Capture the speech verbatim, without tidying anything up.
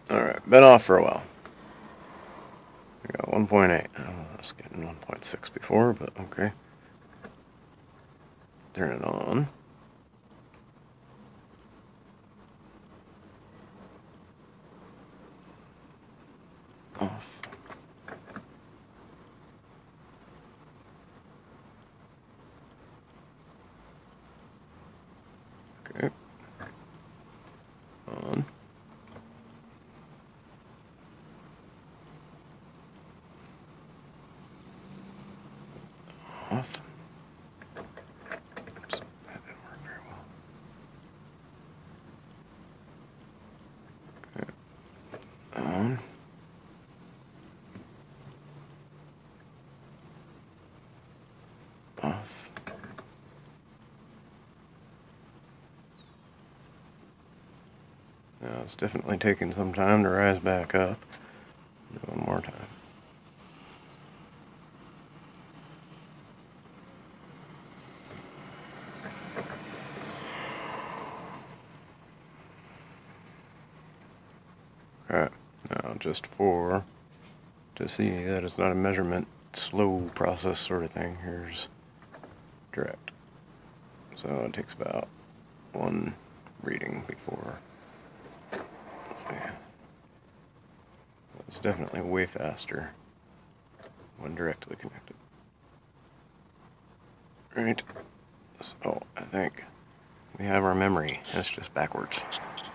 Alright, been off for a while. We got one point eight. Oh, I was getting one point six before, but okay. Turn it on. Off. Okay. On. Off. Oops, that didn't work very well. Okay. On. Off. Now it's definitely taking some time to rise back up. Do it one more time. Okay, now just for, to see that it's not a measurement slow process sort of thing, here's direct. So it takes about one reading before, let's see, it's definitely way faster when directly connected. Right, so I think we have our memory, it's just backwards.